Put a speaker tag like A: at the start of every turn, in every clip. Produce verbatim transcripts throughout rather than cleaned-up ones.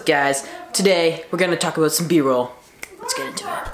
A: up, guys? Today we're gonna talk about some B-roll. Let's get into it.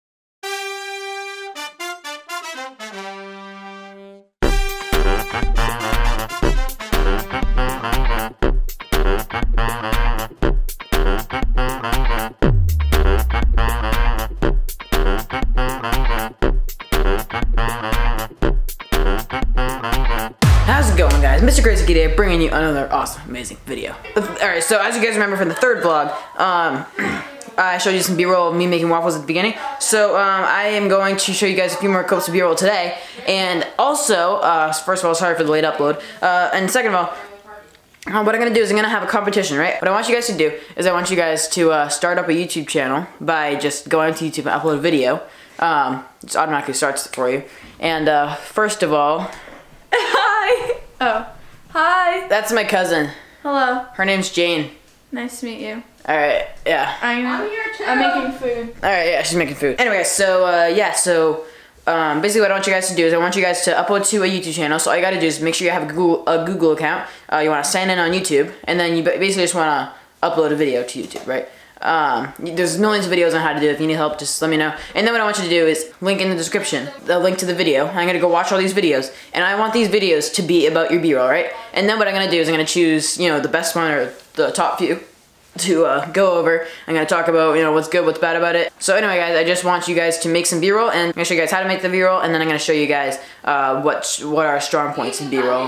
A: How's it going, guys? Mister Crazy Kid here, bringing you another awesome, amazing video. Alright, so as you guys remember from the third vlog, um, I showed you some B-roll of me making waffles at the beginning. So um, I am going to show you guys a few more clips of B-roll today. And also, uh, first of all, sorry for the late upload. Uh, and second of all, Uh, what I'm gonna do is I'm gonna have a competition, right? What I want you guys to do is I want you guys to uh, start up a YouTube channel by just going to YouTube and upload a video. Um, it automatically starts it for you. And uh, first of all,
B: hi. Oh, hi.
A: That's my cousin.
B: Hello.
A: Her name's Jane.
B: Nice to meet you.
A: All right, yeah.
B: I'm, I'm here too. I'm making food.
A: All right, yeah, she's making food. Anyway, so uh, yeah, so. Um, basically what I want you guys to do is I want you guys to upload to a YouTube channel. So all you gotta do is make sure you have a Google, a Google account. Uh, you wanna sign in on YouTube, and then you basically just wanna upload a video to YouTube, right? Um, there's millions of videos on how to do it. If you need help, just let me know. And then what I want you to do is link in the description, the link to the video. I'm gonna go watch all these videos, and I want these videos to be about your B-roll, right? And then what I'm gonna do is I'm gonna choose, you know, the best one or the top few to uh, go over. I'm gonna talk about, you know, what's good, what's bad about it. So anyway, guys, I just want you guys to make some B-roll, and I'm gonna show you guys how to make the B-roll, and then I'm gonna show you guys uh, what what are strong points in B-roll.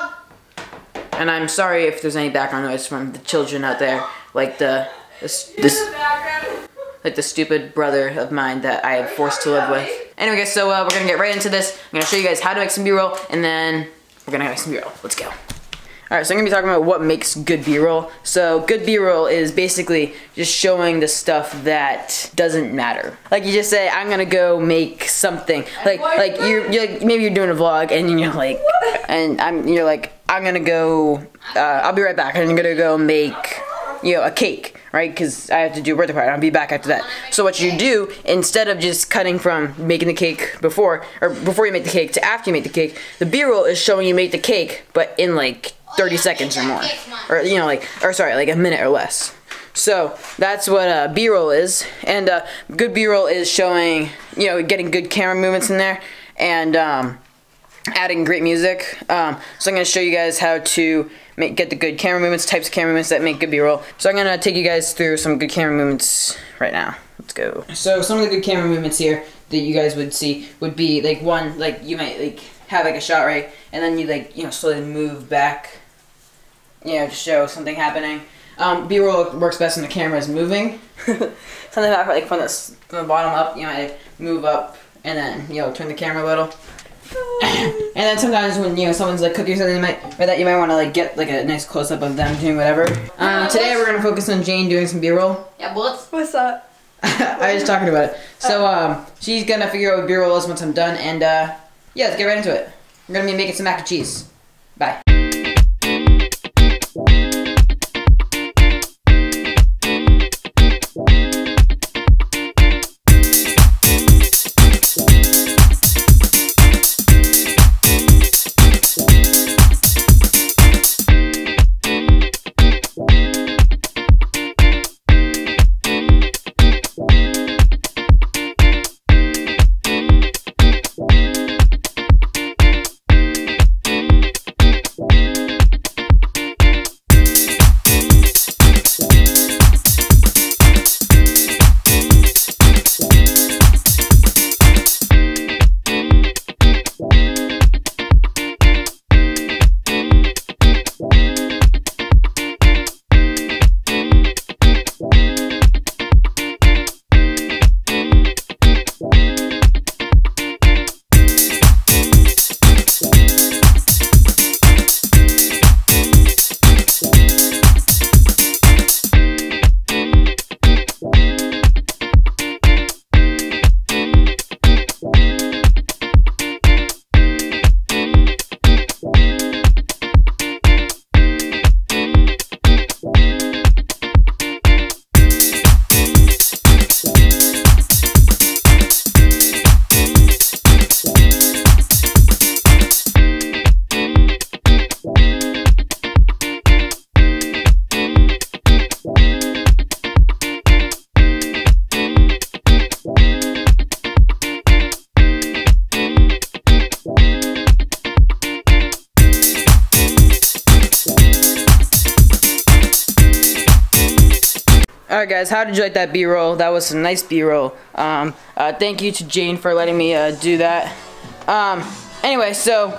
A: And I'm sorry if there's any background noise from the children out there, like the this, this like the stupid brother of mine that I am forced to live with. Anyway, guys, so uh, we're gonna get right into this. I'm gonna show you guys how to make some B-roll, and then we're gonna make some B-roll. Let's go. Alright, so I'm going to be talking about what makes good B-roll. So good B-roll is basically just showing the stuff that doesn't matter. Like you just say, I'm going to go make something. Like like you're, you're like, maybe you're doing a vlog and you're like, and I'm you're like, I'm going to go, uh, I'll be right back. I'm going to go make, you know, a cake, right? Because I have to do a birthday party. I'll be back after that. So what you do, instead of just cutting from making the cake before, or before you make the cake to after you make the cake, the B-roll is showing you make the cake, but in like thirty seconds or more, or you know, like, or sorry, like a minute or less. So that's what uh, B-roll is, and uh, good B-roll is showing, you know, getting good camera movements in there, and um, adding great music. Um, so I'm going to show you guys how to make get the good camera movements, types of camera movements that make good B-roll. So I'm going to take you guys through some good camera movements right now. Let's go. So some of the good camera movements here that you guys would see would be like one, like you might like have like a shot, right, and then you like, you know, slowly move back, you know, to show something happening. Um, B-roll works best when the camera is moving. Something about like from the, from the bottom up, you know, like move up and then, you know, turn the camera a little. And then sometimes when, you know, someone's like cooking something, you might, or that you might want to like get like a nice close up of them doing whatever. Um, today we're gonna focus on Jane doing some B-roll.
B: Yeah, what's what's that?
A: I was talking about it. So um, she's gonna figure out what B-roll is once I'm done, and uh, yeah, let's get right into it. We're gonna be making some mac and cheese. Bye. Alright guys, how did you like that B-roll? That was some nice B-roll. Um, uh, thank you to Jane for letting me uh, do that. Um, anyway, so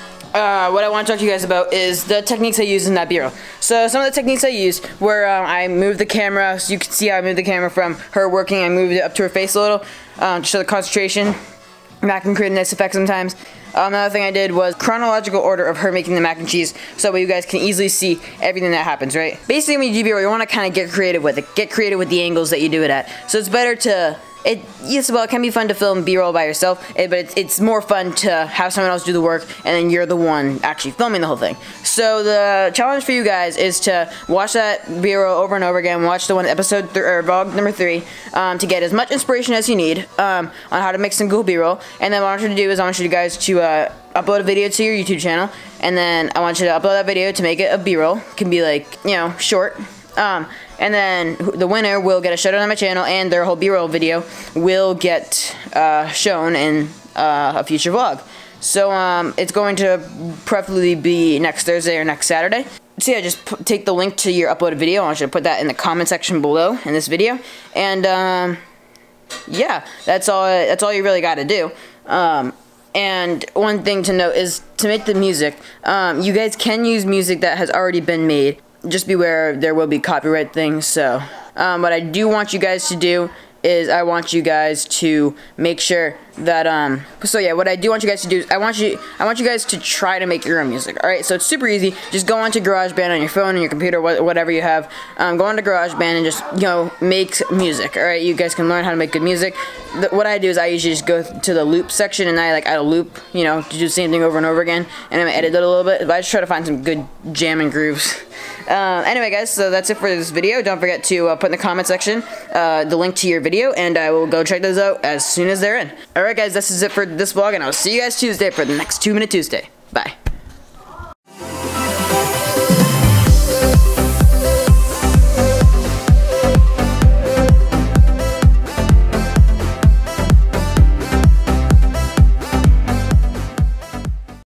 A: uh, what I want to talk to you guys about is the techniques I used in that B-roll. So some of the techniques I used were um, I moved the camera, so you can see how I moved the camera from her working. I moved it up to her face a little um, to show the concentration. That can create a nice effect sometimes. Um, another thing I did was chronological order of her making the mac and cheese, so that you guys can easily see everything that happens, right? Basically, when you do B-roll, you want to kind of get creative with it. Get creative with the angles that you do it at. So it's better to, it, yes, well, it can be fun to film B-roll by yourself, but it's, it's more fun to have someone else do the work, and then you're the one actually filming the whole thing. So the challenge for you guys is to watch that B-roll over and over again. Watch the one episode th or vlog number three um, to get as much inspiration as you need um, on how to make some cool B-roll. And then what I want you to do is I want you guys to uh, upload a video to your YouTube channel, and then I want you to upload that video to make it a B-roll. It can be like, you know, short. Um, and then the winner will get a shout out on my channel, and their whole B-roll video will get uh, shown in uh, a future vlog. So um, it's going to preferably be next Thursday or next Saturday. So yeah, just p take the link to your uploaded video. I want you to put that in the comment section below in this video, and um, yeah, that's all. That's all you really got to do. Um, And one thing to note is to make the music, um, you guys can use music that has already been made. Just beware, there will be copyright things. So um, what I do want you guys to do is I want you guys to make sure that um so yeah what I do want you guys to do is I want you I want you guys to try to make your own music. Alright, so it's super easy. Just go onto GarageBand on your phone, on your computer, wh whatever you have. Um, go onto GarageBand and just, you know, make music. Alright, you guys can learn how to make good music. The, what I do is I usually just go to the loop section and I like add a loop, you know, to do the same thing over and over again, and I'm gonna edit it a little bit, but I just try to find some good jamming grooves. Uh, anyway guys, so that's it for this video. Don't forget to uh, put in the comment section uh, the link to your video, and I will go check those out as soon as they're in. Alright guys, this is it for this vlog, and I'll see you guys Tuesday for the next two minute Tuesday. Bye.